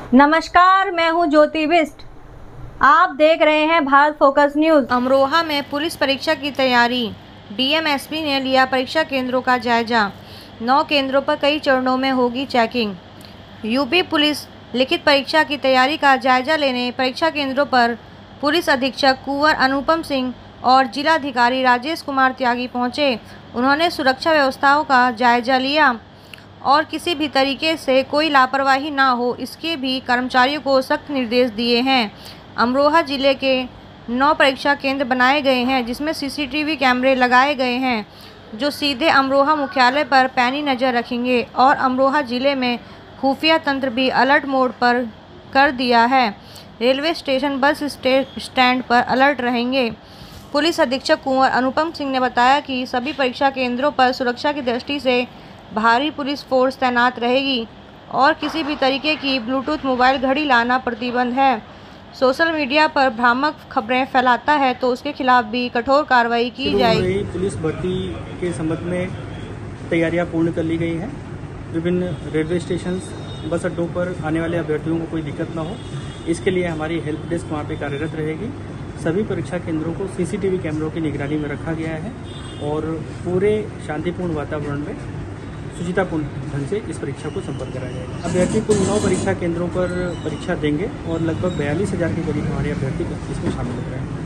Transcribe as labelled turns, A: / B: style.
A: नमस्कार, मैं हूं ज्योति बिस्ट। आप देख रहे हैं भारत फोकस न्यूज।
B: अमरोहा में पुलिस परीक्षा की तैयारी। डीएमएसपी ने लिया परीक्षा केंद्रों का जायजा। 9 केंद्रों पर कई चरणों में होगी चेकिंग। यूपी पुलिस लिखित परीक्षा की तैयारी का जायजा लेने परीक्षा केंद्रों पर पुलिस अधीक्षक कुंवर अनुपम सिंह और जिलाधिकारी राजेश कुमार त्यागी पहुंचे। उन्होंने सुरक्षा व्यवस्थाओं का जायजा लिया और किसी भी तरीके से कोई लापरवाही ना हो, इसके भी कर्मचारियों को सख्त निर्देश दिए हैं। अमरोहा जिले के 9 परीक्षा केंद्र बनाए गए हैं, जिसमें सीसीटीवी कैमरे लगाए गए हैं जो सीधे अमरोहा मुख्यालय पर पैनी नज़र रखेंगे और अमरोहा जिले में खुफिया तंत्र भी अलर्ट मोड पर कर दिया है। रेलवे स्टेशन, बस स्टैंड पर अलर्ट रहेंगे। पुलिस अधीक्षक कुंवर अनुपम सिंह ने बताया कि सभी परीक्षा केंद्रों पर सुरक्षा की दृष्टि से भारी पुलिस फोर्स तैनात रहेगी और किसी भी तरीके की ब्लूटूथ मोबाइल घड़ी लाना प्रतिबंध है। सोशल मीडिया पर भ्रामक खबरें फैलाता है तो उसके खिलाफ भी कठोर कार्रवाई की जाएगी।
C: पुलिस भर्ती के संबंध में तैयारियां पूर्ण कर ली गई हैं। विभिन्न रेलवे स्टेशन, बस अड्डों पर आने वाले अभ्यर्थियों को कोई दिक्कत न हो, इसके लिए हमारी हेल्प डेस्क वहाँ पे कार्यरत रहेगी। सभी परीक्षा केंद्रों को सीसीटीवी कैमरों की निगरानी में रखा गया है और पूरे शांतिपूर्ण वातावरण में सुचितापूर्ण ढंग से इस परीक्षा को संपन्न कराया जाएगा। अभ्यर्थी कुल 9 परीक्षा केंद्रों पर परीक्षा देंगे और लगभग 42,000 के करीब हमारे अभ्यर्थी इसमें शामिल हो रहे हैं।